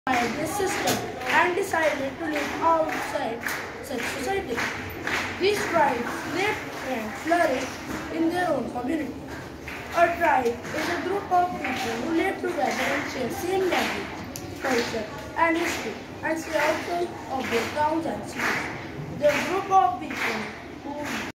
by this system and decided to live outside such society. These tribes lived and flourished in their own community. A tribe is a group of people who live together and share same language, culture, and history, and stay outside of their towns and cities. The group of people who